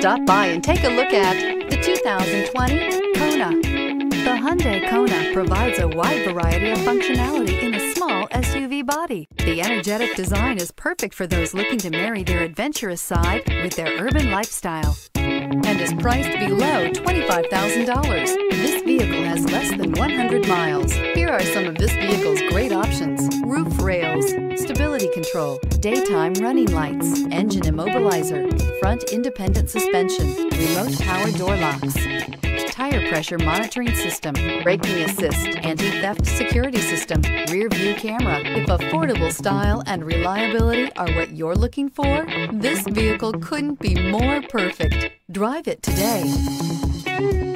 Stop by and take a look at the 2020 Kona. The Hyundai Kona provides a wide variety of functionality in a small SUV body. The energetic design is perfect for those looking to marry their adventurous side with their urban lifestyle and is priced below $25,000. This vehicle has less than 100 miles. Here are some of this vehicle's great options: roof rails, stability control, daytime running lights, engine immobilizer, front independent suspension, remote power door locks, tire pressure monitoring system, braking assist, anti-theft security system, rear view camera. If affordable style and reliability are what you're looking for, this vehicle couldn't be more perfect. Drive it today.